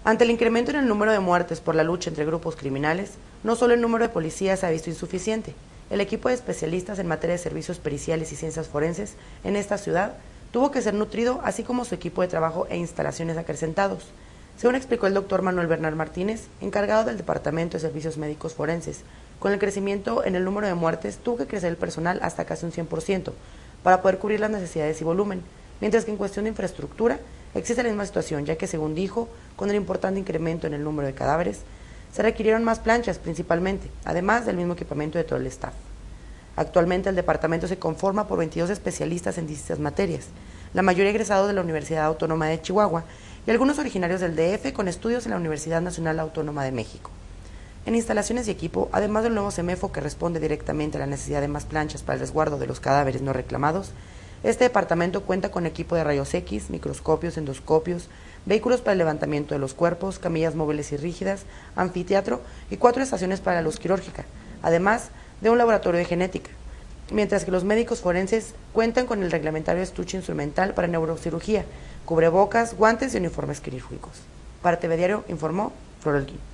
Ante el incremento en el número de muertes por la lucha entre grupos criminales, no solo el número de policías se ha visto insuficiente. El equipo de especialistas en materia de servicios periciales y ciencias forenses en esta ciudad tuvo que ser nutrido, así como su equipo de trabajo e instalaciones acrecentados. Según explicó el doctor Manuel Bernal Martínez, encargado del Departamento de Servicios Médicos Forenses, con el crecimiento en el número de muertes tuvo que crecer el personal hasta casi un 100% para poder cubrir las necesidades y volumen, mientras que en cuestión de infraestructura existe la misma situación, ya que según dijo, con el importante incremento en el número de cadáveres, se requirieron más planchas principalmente, además del mismo equipamiento de todo el staff. Actualmente el departamento se conforma por 22 especialistas en distintas materias, la mayoría egresados de la Universidad Autónoma de Chihuahua y algunos originarios del DF con estudios en la Universidad Nacional Autónoma de México. En instalaciones y equipo, además del nuevo CEMEFO que responde directamente a la necesidad de más planchas para el resguardo de los cadáveres no reclamados, este departamento cuenta con equipo de rayos X, microscopios, endoscopios, vehículos para el levantamiento de los cuerpos, camillas móviles y rígidas, anfiteatro y 4 estaciones para la luz quirúrgica, además de un laboratorio de genética, mientras que los médicos forenses cuentan con el reglamentario estuche instrumental para neurocirugía, cubrebocas, guantes y uniformes quirúrgicos. Para TV Diario informó Flor Holguín.